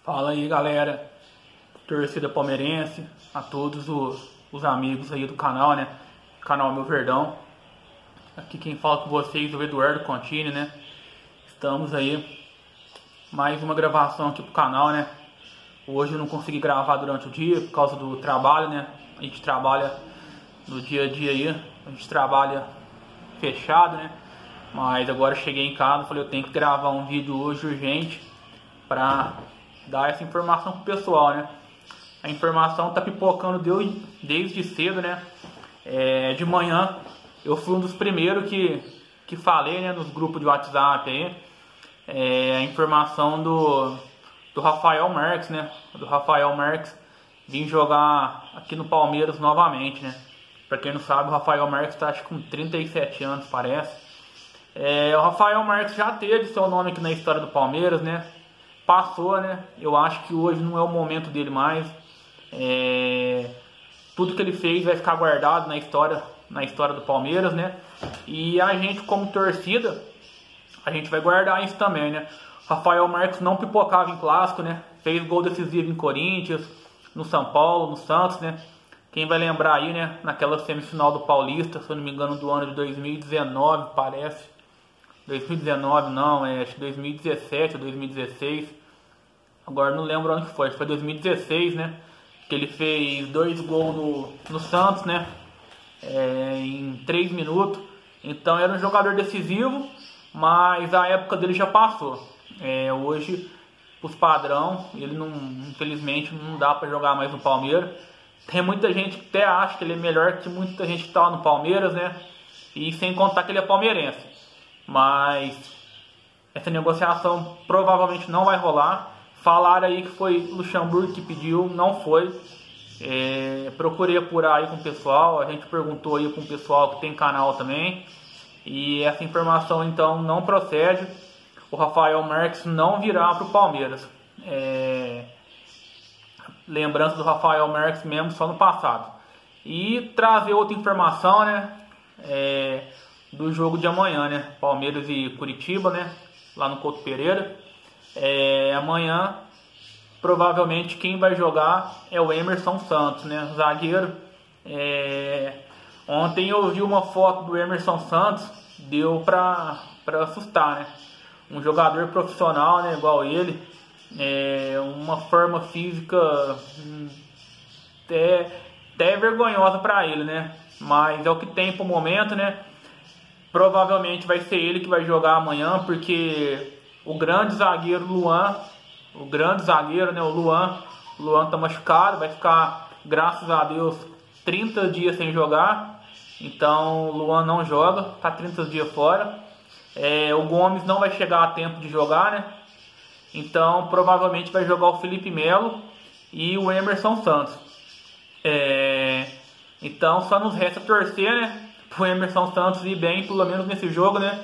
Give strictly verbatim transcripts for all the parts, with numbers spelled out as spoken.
Fala aí, galera, torcida palmeirense, a todos os, os amigos aí do canal, né? Canal Meu Verdão. Aqui quem fala com vocês é o Eduardo Contini, né? Estamos aí, mais uma gravação aqui pro canal, né? Hoje eu não consegui gravar durante o dia por causa do trabalho, né? A gente trabalha no dia a dia aí, a gente trabalha fechado, né? Mas agora eu cheguei em casa e falei, eu tenho que gravar um vídeo hoje urgente pra dar essa informação pro pessoal, né? A informação tá pipocando desde, desde cedo, né? É, de manhã eu fui um dos primeiros que, que falei, né, nos grupos de WhatsApp aí, é, a informação do, do Rafael Marques, né? Do Rafael Marques vir jogar aqui no Palmeiras novamente, né? Pra quem não sabe, o Rafael Marques tá acho que com trinta e sete anos, parece. É, o Rafael Marques já teve seu nome aqui na história do Palmeiras, né? Passou, né? Eu acho que hoje não é o momento dele mais. É, tudo que ele fez vai ficar guardado na história, na história do Palmeiras, né? E a gente, como torcida, a gente vai guardar isso também, né? Rafael Marques não pipocava em clássico, né? Fez gol decisivo em Corinthians, no São Paulo, no Santos, né? Quem vai lembrar aí, né? Naquela semifinal do Paulista, se eu não me engano, do ano de dois mil e dezenove, parece. dois mil e dezenove não, é acho que dois mil e dezessete ou dois mil e dezesseis. Agora não lembro onde que foi, foi dois mil e dezesseis, né? Que ele fez dois gols no, no Santos, né? É, em três minutos. Então era um jogador decisivo, mas a época dele já passou. É, hoje, os padrão, ele não, infelizmente não dá para jogar mais no Palmeiras. Tem muita gente que até acha que ele é melhor que muita gente que tá no Palmeiras, né? E sem contar que ele é palmeirense. Mas essa negociação provavelmente não vai rolar. Falaram aí que foi Luxemburgo que pediu, não foi. É, procurei apurar aí com o pessoal, a gente perguntou aí com o pessoal que tem canal também. E essa informação então não procede. O Rafael Marques não virá para o Palmeiras. É, lembrança do Rafael Marques mesmo só no passado. E trazer outra informação, né? É, do jogo de amanhã, né? Palmeiras e Curitiba, né? Lá no Couto Pereira. É, amanhã, provavelmente, quem vai jogar é o Emerson Santos, né? Zagueiro. É, ontem eu vi uma foto do Emerson Santos, deu pra, pra assustar, né? Um jogador profissional, né? Igual ele. É, uma forma física hum, até, até vergonhosa pra ele, né? Mas é o que tem pro momento, né? Provavelmente vai ser ele que vai jogar amanhã, porque o grande zagueiro Luan, o grande zagueiro, né, o Luan, o Luan tá machucado, vai ficar, graças a Deus, trinta dias sem jogar. Então o Luan não joga, tá trinta dias fora. É, o Gomes não vai chegar a tempo de jogar, né? Então provavelmente vai jogar o Felipe Melo e o Emerson Santos. É, então só nos resta torcer, né? O Emerson Santos ir bem, pelo menos nesse jogo, né?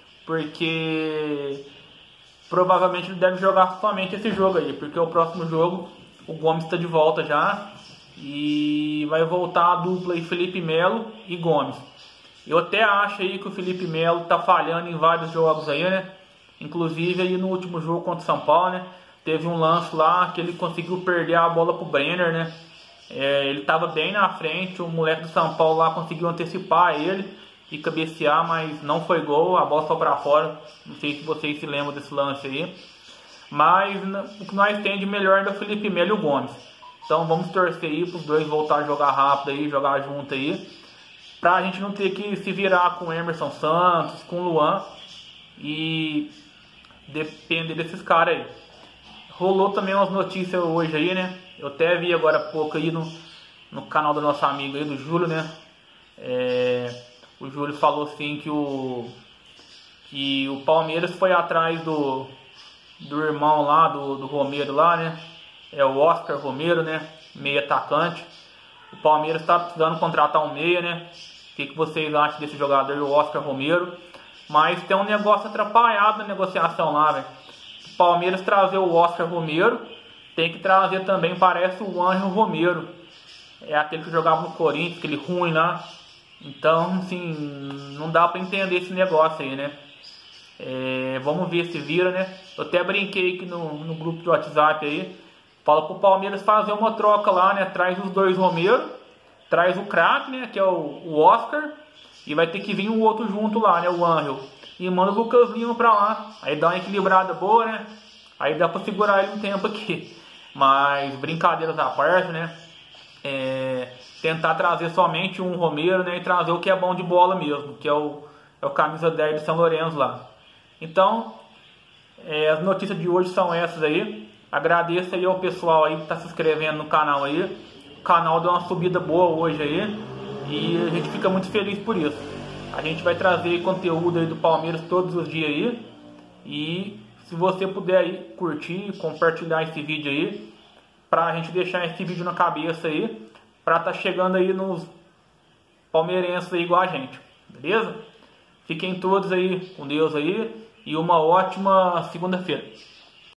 Porque provavelmente ele deve jogar somente esse jogo aí, porque o próximo jogo o Gomes está de volta já e vai voltar a dupla aí Felipe Melo e Gomes. Eu até acho aí que o Felipe Melo tá falhando em vários jogos aí, né? Inclusive aí no último jogo contra o São Paulo, né? Teve um lance lá que ele conseguiu perder a bola pro Brenner, né? É, ele estava bem na frente, o moleque do São Paulo lá conseguiu antecipar ele e cabecear, mas não foi gol, a bola foi para fora. Não sei se vocês se lembram desse lance aí. Mas o que nós temos de melhor é o Felipe Melo e o Gomes. Então vamos torcer aí para os dois voltar a jogar rápido aí, jogar junto aí, pra a gente não ter que se virar com o Emerson Santos, com o Luan e depender desses caras aí. Rolou também umas notícias hoje aí, né? Eu até vi agora há pouco aí no, no canal do nosso amigo aí, do Júlio, né? É, o Júlio falou assim que o, que o Palmeiras foi atrás do, do irmão lá, do, do Romero lá, né? É o Oscar Romero, né? Meia atacante. O Palmeiras está precisando contratar um meia, né? O que, que vocês acham desse jogador, o Oscar Romero? Mas tem um negócio atrapalhado na negociação lá, velho. O Palmeiras trazer o Oscar Romero, tem que trazer também, parece, o Ângelo Romero. É aquele que jogava no Corinthians, aquele ruim lá. Então, assim, não dá pra entender esse negócio aí, né? É, vamos ver se vira, né? Eu até brinquei aqui no, no grupo de WhatsApp aí. Fala pro Palmeiras fazer uma troca lá, né? Traz os dois Romero, traz o craque, né? Que é o, o Oscar, e vai ter que vir um outro junto lá, né? O Angel. E manda o Lucas Lima pra lá. Aí dá uma equilibrada boa, né? Aí dá pra segurar ele um tempo aqui. Mas brincadeiras à parte, né? É, tentar trazer somente um Romero, né? E trazer o que é bom de bola mesmo, que é o, é o camisa dez de São Lourenço lá. Então, é, as notícias de hoje são essas aí. Agradeço aí ao pessoal aí que está se inscrevendo no canal aí. O canal deu uma subida boa hoje aí. E a gente fica muito feliz por isso. A gente vai trazer conteúdo aí do Palmeiras todos os dias aí. E se você puder aí curtir, compartilhar esse vídeo aí, pra gente deixar esse vídeo na cabeça aí, pra tá chegando aí nos palmeirenses aí igual a gente, beleza? Fiquem todos aí com Deus aí e uma ótima segunda-feira.